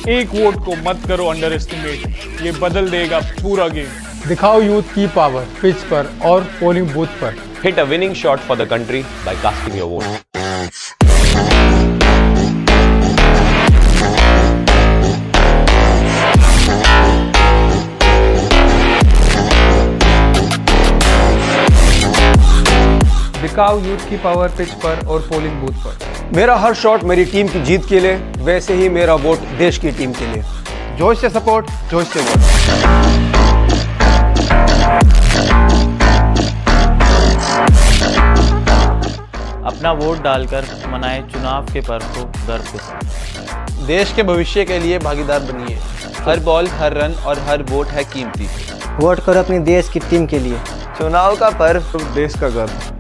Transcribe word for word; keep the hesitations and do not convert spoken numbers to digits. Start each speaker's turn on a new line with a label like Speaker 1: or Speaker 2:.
Speaker 1: एक वोट को मत करो अंडर एस्टिमेट, ये बदल देगा पूरा गेम।
Speaker 2: दिखाओ यूथ की पावर पिच पर और पोलिंग बूथ पर।
Speaker 3: Hit a winning shot for the country by casting your vote.
Speaker 4: दिखाओ यूथ की पावर पिच पर और पोलिंग बूथ पर।
Speaker 5: मेरा हर शॉट मेरी टीम की जीत के लिए, वैसे ही मेरा वोट देश की टीम के लिए।
Speaker 2: जोश से सपोर्ट, जोश से वोट।
Speaker 6: अपना वोट डालकर मनाए चुनाव के पर्व को गर्व के साथ।
Speaker 7: देश के भविष्य के लिए भागीदार बनिए। हर बॉल, हर रन और हर वोट है कीमती।
Speaker 8: वोट करो अपने देश की टीम के लिए।
Speaker 5: चुनाव का पर्व देश का गर्व।